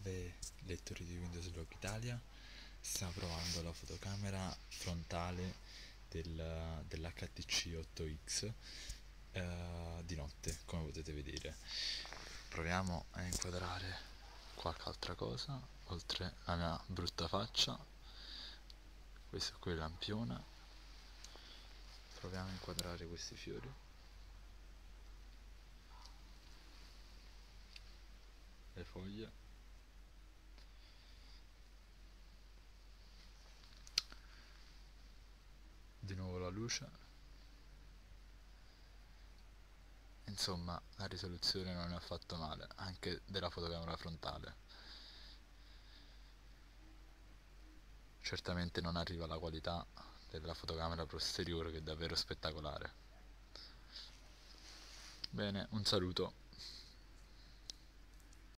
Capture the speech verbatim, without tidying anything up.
Salve lettori di Windows Log Italia, stiamo provando la fotocamera frontale del, dell'H T C otto X eh, di notte, come potete vedere. Proviamo a inquadrare qualche altra cosa, oltre alla mia brutta faccia. Questo qui è il lampione. Proviamo a inquadrare questi fiori. Le foglie. Di nuovo la luce. Insomma, la risoluzione non è affatto male, anche della fotocamera frontale. Certamente non arriva alla qualità della fotocamera posteriore, che è davvero spettacolare. Bene, un saluto.